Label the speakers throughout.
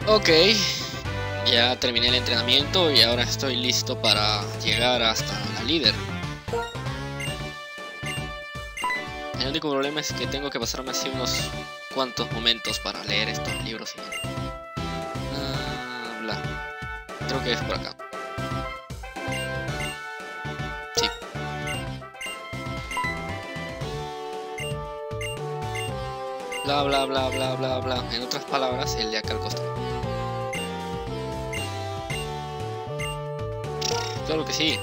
Speaker 1: Ok, ya terminé el entrenamiento y ahora estoy listo para llegar hasta la líder. El único problema es que tengo que pasarme así unos cuantos momentos para leer estos libros y... bla. Creo que es por acá. Sí. Bla bla bla bla bla bla. En otras palabras, el de acá al costado. Claro que sí.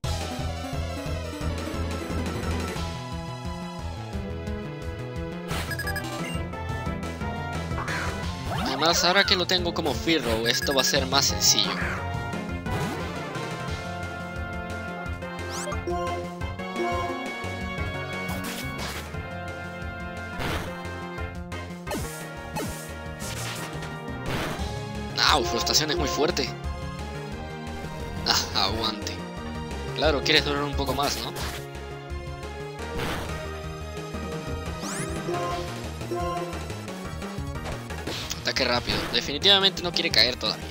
Speaker 1: Además, ahora que lo tengo como Firrow, esto va a ser más sencillo. ¡Au! Frustración es muy fuerte. Ah, aguante. Claro, quieres durar un poco más, ¿no? Ataque rápido. Definitivamente no quiere caer todavía.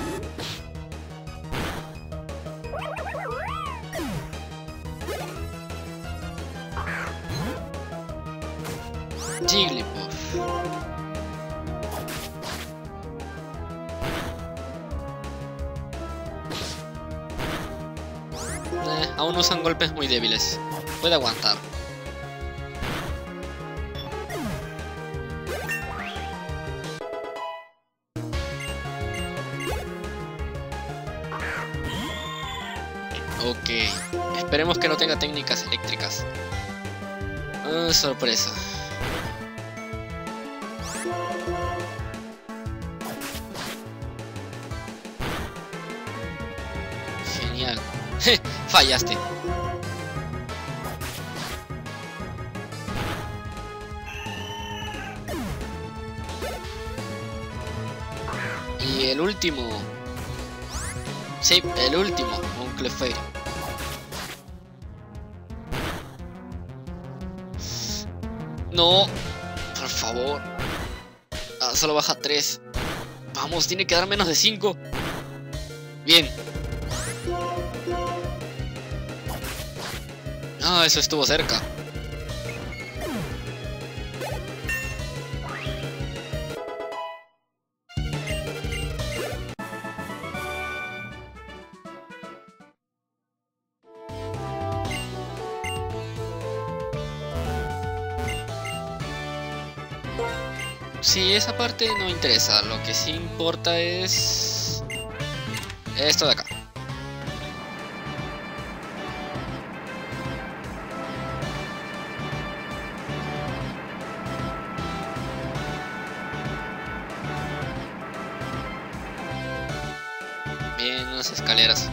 Speaker 1: Jigglypuff. Aún usan golpes muy débiles. Puede aguantar. Ok. Esperemos que no tenga técnicas eléctricas. Sorpresa. Genial. Fallaste. Y el último. Sí, el último. Un Clefairy. No. Por favor. Solo baja 3. Vamos, tiene que dar menos de 5. Bien. Eso estuvo cerca. Sí, esa parte no interesa. Lo que sí importa es... esto de acá. Bien, unas escaleras.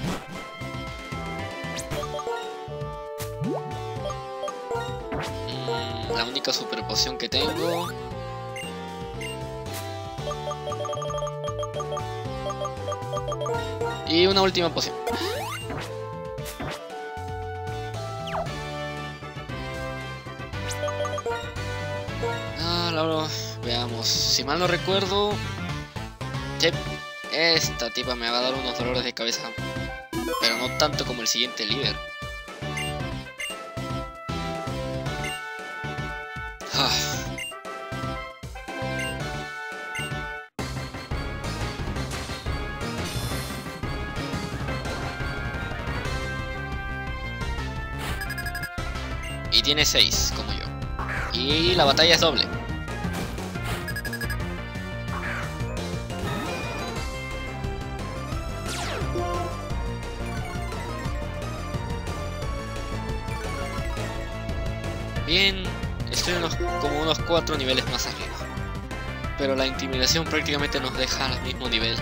Speaker 1: La única super poción que tengo. Y una última poción. Veamos. Si mal no recuerdo... sí, esta tipa me va a dar unos dolores de cabeza. Pero no tanto como el siguiente líder. Y tiene 6, como yo. Y la batalla es doble. Bien, estoy como unos 4 niveles más arriba. Pero la intimidación prácticamente nos deja al mismo nivel.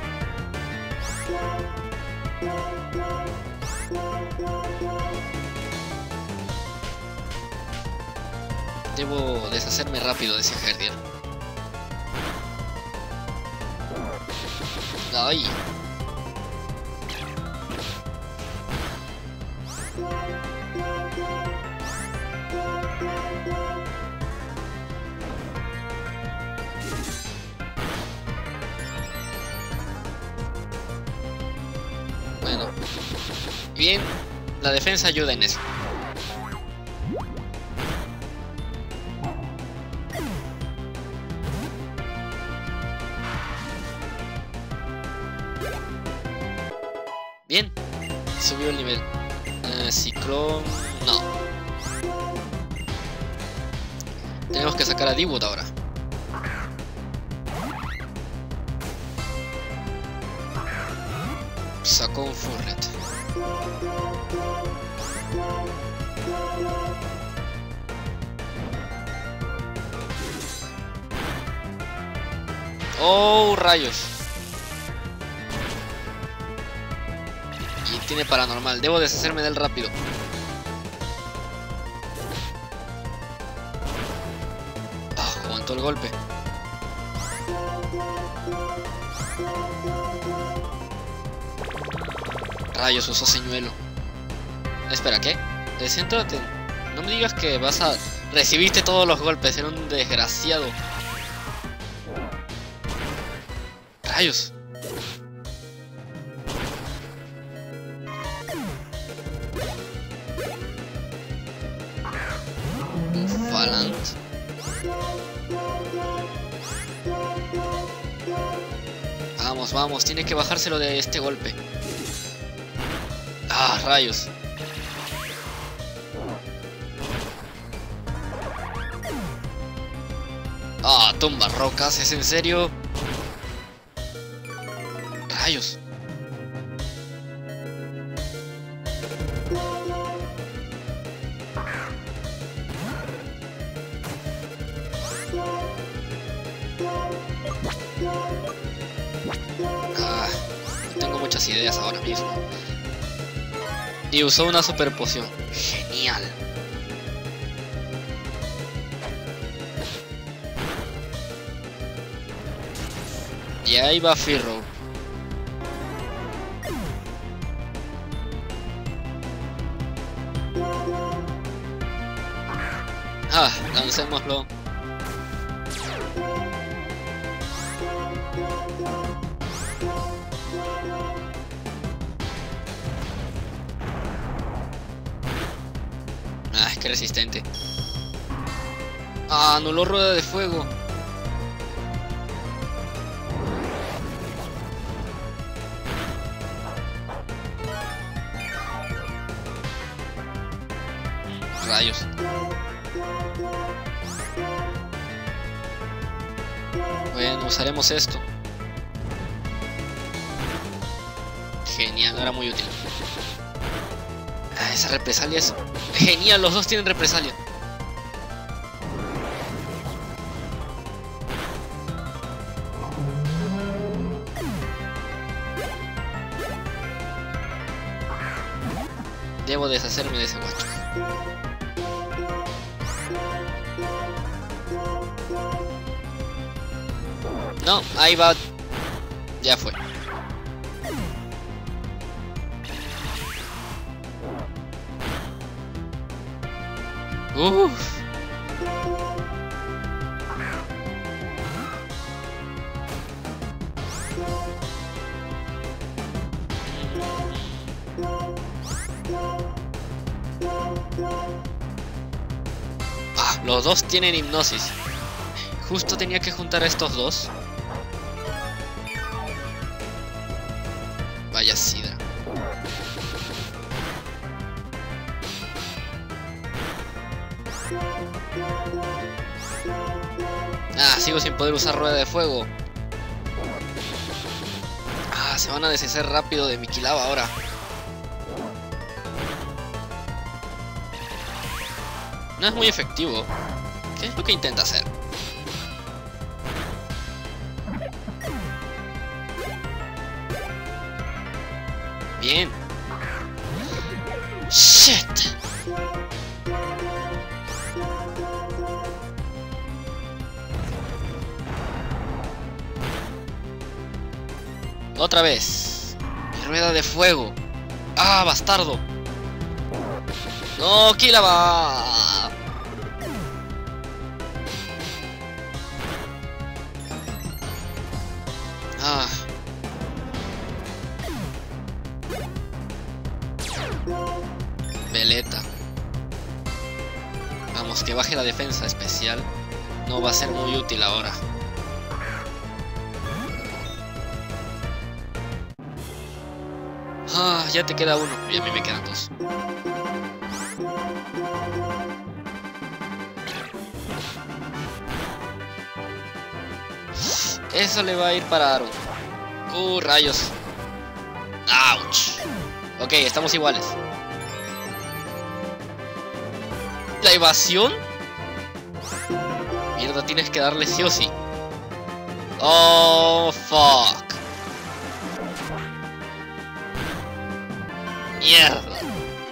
Speaker 1: Debo deshacerme rápido de ese Herdier. ¡Ay! Bien, la defensa ayuda en eso. Bien, subió el nivel. Ciclón... no. Tenemos que sacar a D-Wood ahora. Sacó un Furret. Oh, rayos. Y tiene paranormal. Debo deshacerme del rápido. Ah, aguantó el golpe. Rayos, usó señuelo. Espera, ¿qué? Céntrate. No me digas que vas a... recibiste todos los golpes, era un desgraciado. Rayos. Falant. Vamos, vamos, tiene que bajárselo de este golpe. Ah, rayos. Ah, tumba rocas, ¿es en serio? Rayos. Ah, no tengo muchas ideas ahora mismo. Y usó una super poción. Genial. Y ahí va Firrow. Ah, lancémoslo. Ah, qué resistente. Ah, anuló rueda de fuego. Rayos. Bueno, usaremos esto. Genial, no era muy útil. Ah, esa represalia es genial, los dos tienen represalia. Debo deshacerme de ese guacho. No, ahí va. Ya fue. Uff. Ah, los dos tienen hipnosis. Justo tenía que juntar a estos dos. Vaya sidra. Ah, sigo sin poder usar rueda de fuego. Ah, se van a deshacer rápido de mi Quilava ahora. No es muy efectivo. ¿Qué es lo que intenta hacer? Bien. Shit. Otra vez. Mi rueda de fuego. Ah, bastardo. No, Quilava. Ah. papeleta. Vamos, que baje la defensa especial. No va a ser muy útil ahora. Ah, ya te queda uno y a mí me quedan dos. Eso le va a ir para Aaron. Rayos. Ouch. Ok, estamos iguales. ¿La evasión? Mierda, tienes que darle sí o sí. Oh, fuck. Mierda.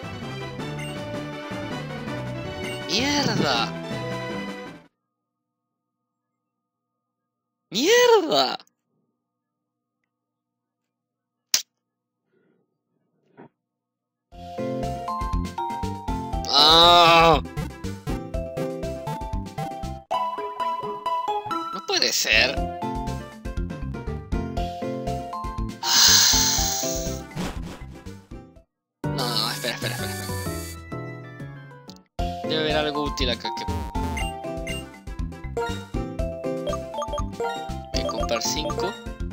Speaker 1: Mierda. Mierda. Ah. No puede ser. No, espera. Debe haber algo útil acá que... Voy a comprar 5.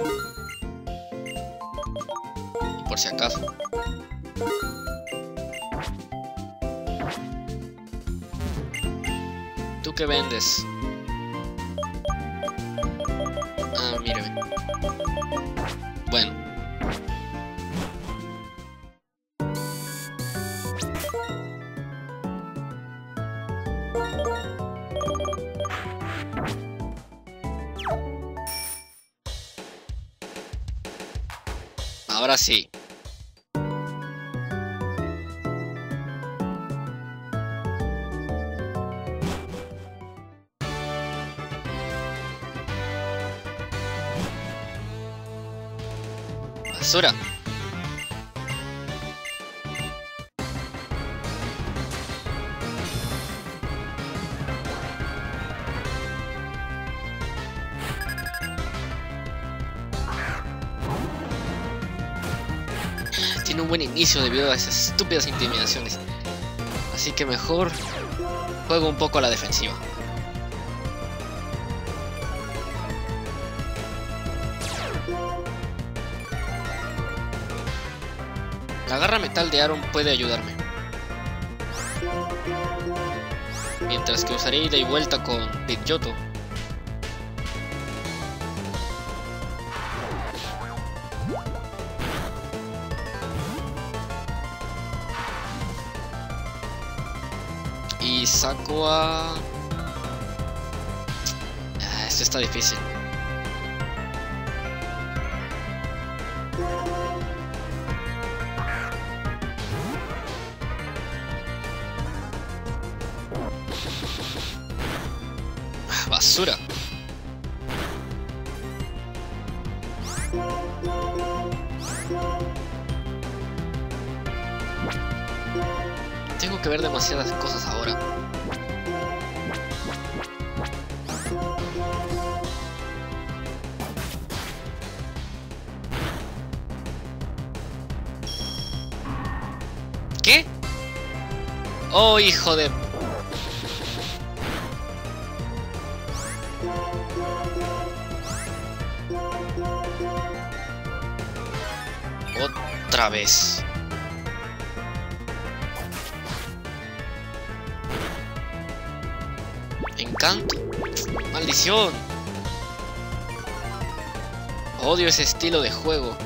Speaker 1: Y por si acaso. ¿Tú qué vendes? Ah, mírame. Bueno. Ahora sí. Basura. Tiene un buen inicio debido a esas estúpidas intimidaciones. Así que mejor juego un poco a la defensiva. La garra metal de Aaron puede ayudarme. Mientras que usaré ida y vuelta con Pidgeotto. Y saco a... esto está difícil. Basura. Tengo que ver demasiadas cosas ahora. ¿Qué? Oh, hijo de... Otra vez. Encanto. Maldición. Odio ese estilo de juego.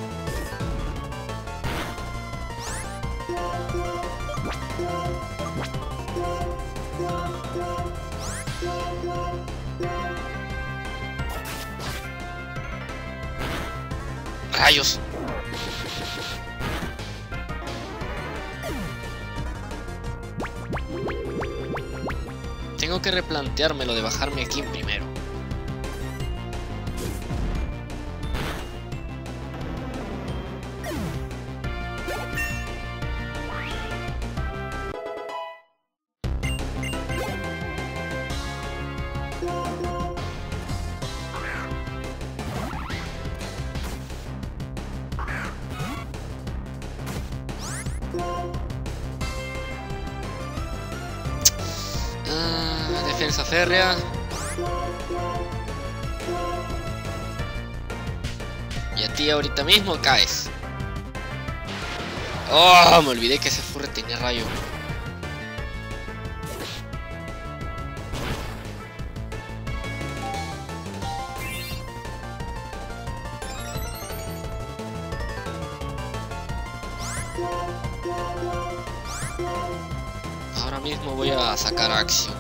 Speaker 1: Rayos. Tengo que replantearme lo de bajarme aquí primero. defensa férrea. Y a ti ahorita mismo caes. Oh, me olvidé que ese furre tenía rayo. Ahora mismo voy a sacar acción.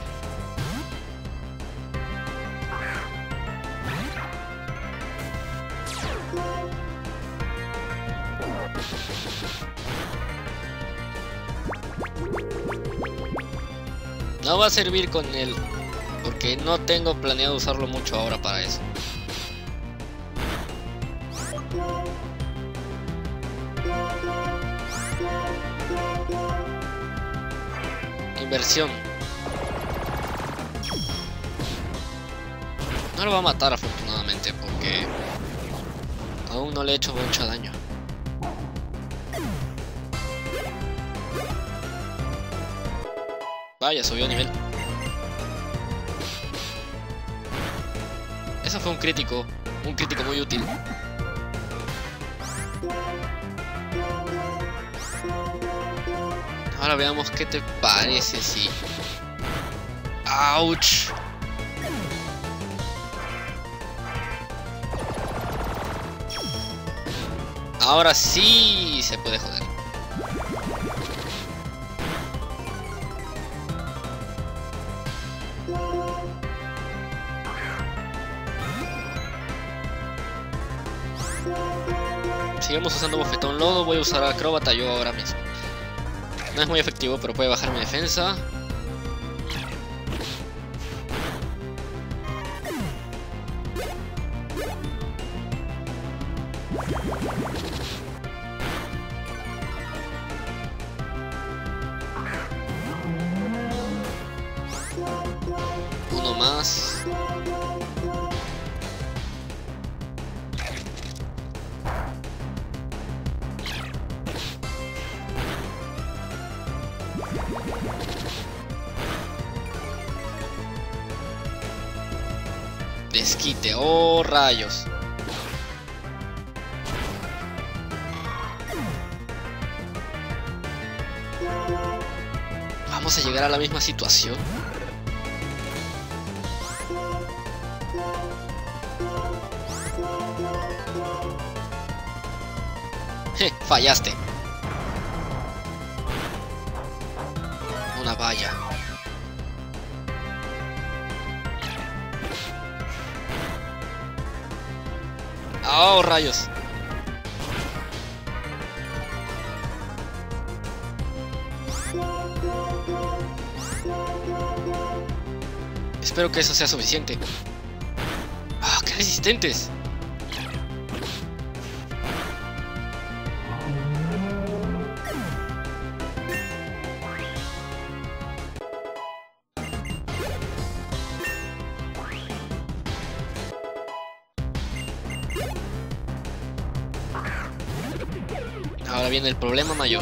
Speaker 1: No va a servir con él, porque no tengo planeado usarlo mucho ahora para eso. Inversión. No lo va a matar afortunadamente, porque aún no le he hecho mucho daño. Vaya, subió a nivel. Eso fue un crítico muy útil. Ahora veamos qué te parece si... ¡Auch! Ahora sí se puede joder. Sigamos usando bofetón lodo, voy a usar acróbata yo ahora mismo. No es muy efectivo, pero puede bajar mi defensa. Uno más. Desquite, oh rayos. Vamos a llegar a la misma situación. Fallaste. Una valla. Oh, rayos. Espero que eso sea suficiente. ¡Ah, qué resistentes! Ahora viene el problema mayor.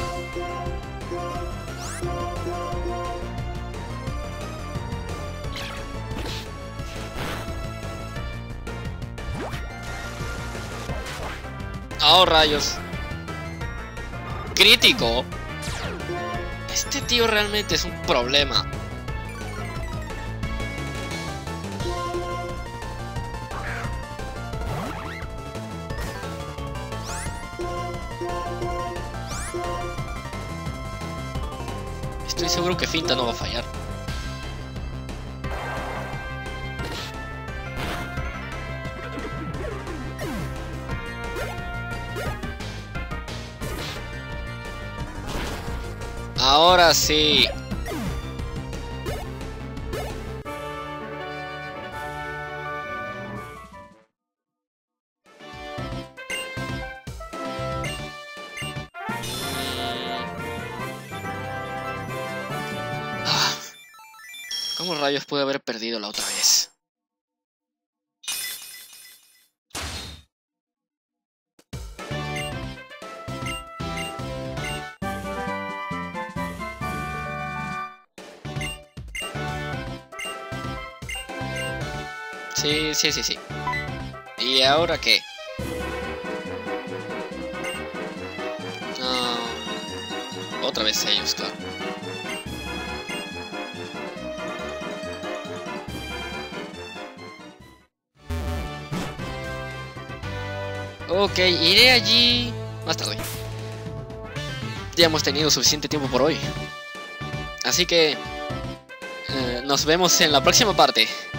Speaker 1: Oh, rayos. Crítico. Este tío realmente es un problema. Estoy seguro que finta no va a fallar. Ahora sí. ¿Cómo rayos pude haber perdido la otra vez? Sí, sí, sí, sí. ¿Y ahora qué? Otra vez ellos, claro. Ok, iré allí más tarde. Ya hemos tenido suficiente tiempo por hoy. Así que nos vemos en la próxima parte.